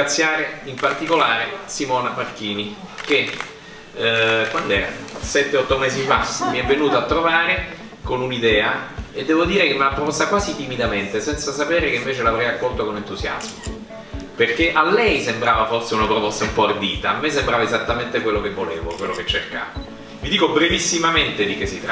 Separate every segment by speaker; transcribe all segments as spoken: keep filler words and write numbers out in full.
Speaker 1: ringraziare in particolare Simona Parchini che eh, quando era? sette otto mesi fa mi è venuta a trovare con un'idea e devo dire che me l'ha proposta quasi timidamente, senza sapere che invece l'avrei accolto con entusiasmo, perché a lei sembrava forse una proposta un po' ardita, a me sembrava esattamente quello che volevo, quello che cercavo. Vi dico brevissimamente di che si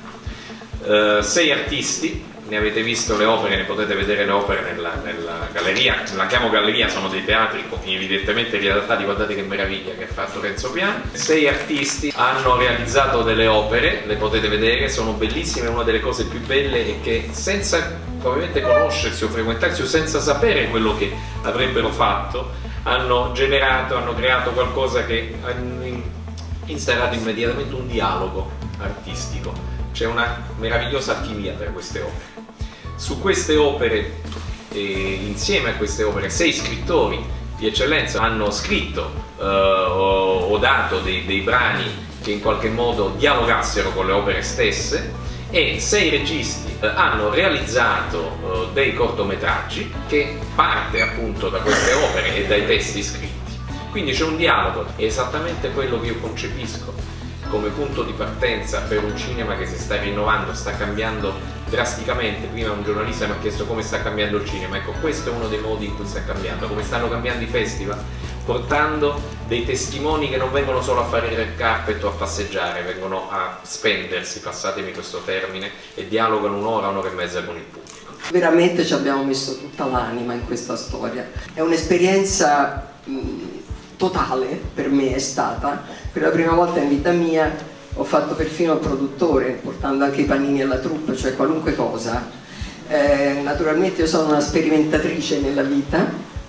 Speaker 1: tratta. Uh, sei artisti, ne avete visto le opere, ne potete vedere le opere nella, nella galleria, la chiamo galleria, sono dei teatri evidentemente riadattati, guardate che meraviglia che ha fatto Renzo Piano. Sei artisti hanno realizzato delle opere, le potete vedere, sono bellissime, una delle cose più belle è che senza probabilmente conoscersi o frequentarsi o senza sapere quello che avrebbero fatto, hanno generato, hanno creato qualcosa che ha instaurato immediatamente un dialogo artistico. C'è una meravigliosa alchimia tra queste opere. Su queste opere, eh, insieme a queste opere, sei scrittori di eccellenza hanno scritto eh, o, o dato dei, dei brani che in qualche modo dialogassero con le opere stesse, e sei registi eh, hanno realizzato eh, dei cortometraggi che parte appunto da queste opere e dai testi scritti. Quindi c'è un dialogo, è esattamente quello che io concepisco come punto di partenza per un cinema che si sta rinnovando, sta cambiando drasticamente. Prima un giornalista mi ha chiesto come sta cambiando il cinema, ecco questo è uno dei modi in cui sta cambiando, come stanno cambiando i festival, portando dei testimoni che non vengono solo a fare il red carpet o a passeggiare, vengono a spendersi, passatemi questo termine, e dialogano un'ora, un'ora e mezza con il pubblico.
Speaker 2: Veramente ci abbiamo messo tutta l'anima in questa storia, è un'esperienza totale per me, è stata. Per la prima volta in vita mia ho fatto perfino il produttore, portando anche i panini alla troupe, cioè qualunque cosa. Eh, naturalmente io sono una sperimentatrice nella vita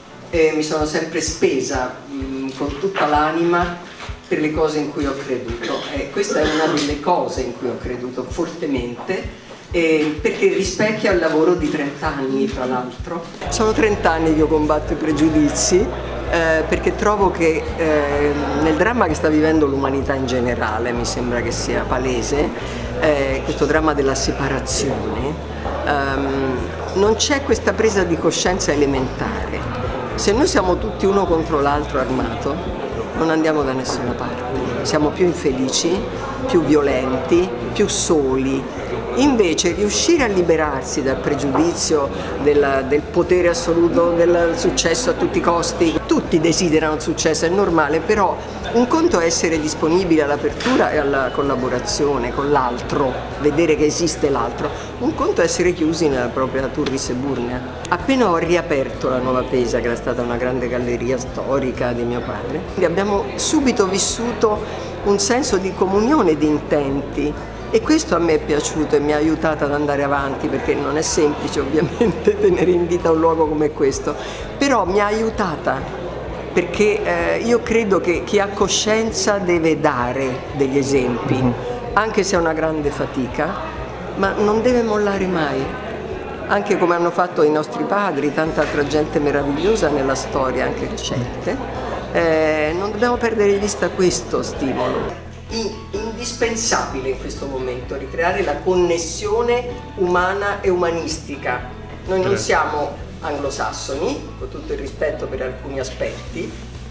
Speaker 2: e mi sono sempre spesa mh, con tutta l'anima per le cose in cui ho creduto. E questa è una delle cose in cui ho creduto fortemente, eh, perché rispecchia il lavoro di trent'anni, tra l'altro. Sono trent'anni che io combatto i pregiudizi. Eh, perché trovo che eh, nel dramma che sta vivendo l'umanità in generale, mi sembra che sia palese, eh, questo dramma della separazione, ehm, non c'è questa presa di coscienza elementare. Se noi siamo tutti uno contro l'altro armato, non andiamo da nessuna parte, siamo più infelici, più violenti, più soli. Invece riuscire a liberarsi dal pregiudizio del, del potere assoluto, del successo a tutti i costi, tutti desiderano il successo, è normale, però un conto è essere disponibili all'apertura e alla collaborazione con l'altro, vedere che esiste l'altro, un conto è essere chiusi nella propria Turris Eburnea. Appena ho riaperto la Nuova Pesa, che era stata una grande galleria storica di mio padre, abbiamo subito vissuto un senso di comunione di intenti. E questo a me è piaciuto e mi ha aiutato ad andare avanti, perché non è semplice ovviamente tenere in vita un luogo come questo, però mi ha aiutata, perché eh, io credo che chi ha coscienza deve dare degli esempi, anche se è una grande fatica, ma non deve mollare mai, anche come hanno fatto i nostri padri, tanta altra gente meravigliosa nella storia, anche recente. Eh, non dobbiamo perdere di vista questo stimolo. Indispensabile in questo momento ricreare la connessione umana e umanistica. Noi non siamo anglosassoni, con tutto il rispetto per alcuni aspetti,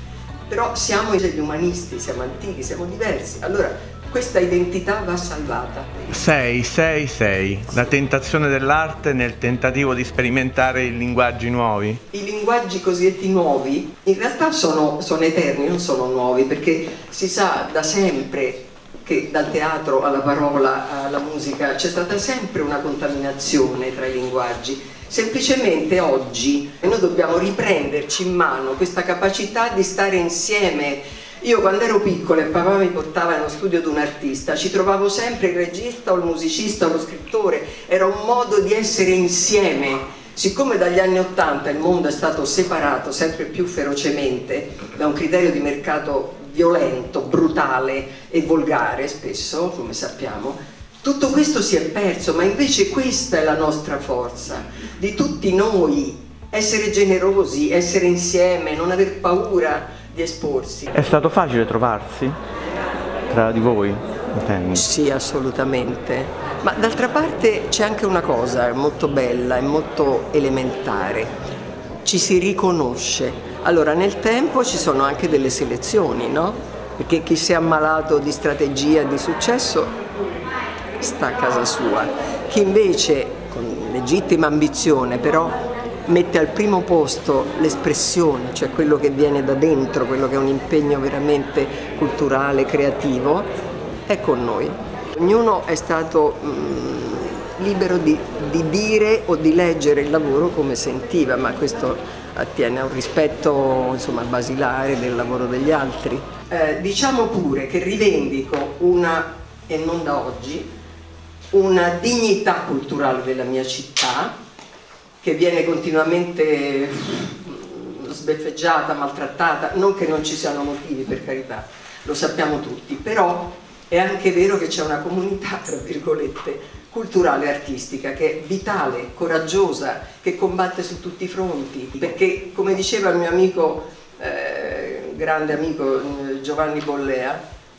Speaker 2: però siamo degli umanisti, siamo antichi, siamo diversi. Allora questa identità va salvata.
Speaker 3: sei, sei, sei, la tentazione dell'arte nel tentativo di sperimentare i linguaggi nuovi.
Speaker 2: I linguaggi cosiddetti nuovi in realtà sono, sono eterni, non sono nuovi, perché si sa da sempre che dal teatro alla parola alla musica c'è stata sempre una contaminazione tra i linguaggi. Semplicemente oggi noi dobbiamo riprenderci in mano questa capacità di stare insieme. Io quando ero piccola e papà mi portava nello studio di un artista, ci trovavo sempre il regista o il musicista o lo scrittore, era un modo di essere insieme. Siccome dagli anni Ottanta il mondo è stato separato sempre più ferocemente da un criterio di mercato violento, brutale e volgare spesso, come sappiamo, tutto questo si è perso, ma invece questa è la nostra forza, di tutti noi, essere generosi, essere insieme, non aver paura di esporsi.
Speaker 3: È stato facile trovarsi tra di voi? Intendo.
Speaker 2: Sì, assolutamente, ma d'altra parte c'è anche una cosa molto bella e molto elementare, ci si riconosce. Allora, nel tempo ci sono anche delle selezioni, no? Perché chi si è ammalato di strategia, di successo, sta a casa sua. Chi invece, con legittima ambizione, però mette al primo posto l'espressione, cioè quello che viene da dentro, quello che è un impegno veramente culturale, creativo, è con noi. Ognuno è stato mh, libero di, di dire o di leggere il lavoro come sentiva, ma questo attiene a un rispetto, insomma, basilare del lavoro degli altri. Eh, diciamo pure che rivendico una, e non da oggi, una dignità culturale della mia città, che viene continuamente sbeffeggiata, maltrattata, non che non ci siano motivi, per carità, lo sappiamo tutti, però è anche vero che c'è una comunità, tra virgolette, culturale e artistica che è vitale, coraggiosa, che combatte su tutti i fronti, perché, come diceva il mio amico, eh, grande amico Giovanni Bollea,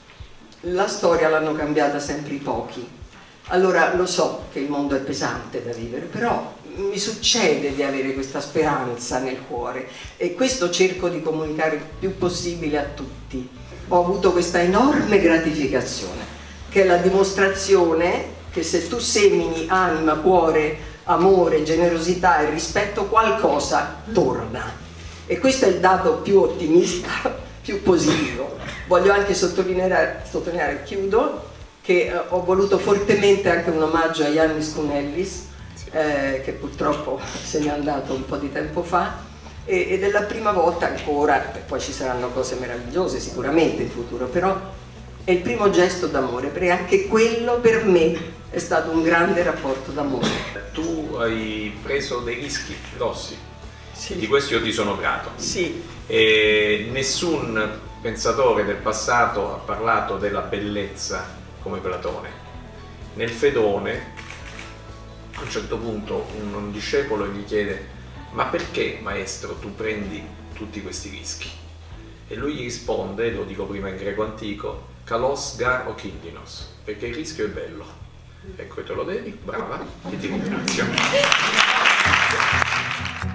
Speaker 2: la storia l'hanno cambiata sempre i pochi. Allora lo so che il mondo è pesante da vivere, però mi succede di avere questa speranza nel cuore e questo cerco di comunicare il più possibile a tutti. Ho avuto questa enorme gratificazione, che è la dimostrazione che se tu semini anima, cuore, amore, generosità e rispetto, qualcosa torna. E questo è il dato più ottimista, più positivo. Voglio anche sottolineare, sottolineare chiudo, che eh, ho voluto fortemente anche un omaggio a Yannis Kounellis, eh, che purtroppo se n'è andato un po' di tempo fa, e, ed è la prima volta ancora, poi ci saranno cose meravigliose sicuramente in futuro, però è il primo gesto d'amore, perché anche quello per me è stato un grande rapporto d'amore.
Speaker 1: Tu hai preso dei rischi grossi,
Speaker 2: sì.
Speaker 1: Di questo io ti sono grato.
Speaker 2: Sì.
Speaker 1: E nessun pensatore del passato ha parlato della bellezza come Platone. Nel Fedone, a un certo punto, un discepolo gli chiede: ma perché, maestro, tu prendi tutti questi rischi? E lui gli risponde, lo dico prima in greco antico, kalos gar o kindinos, perché il rischio è bello. Ecco, te lo devi, brava, e ti ringrazio.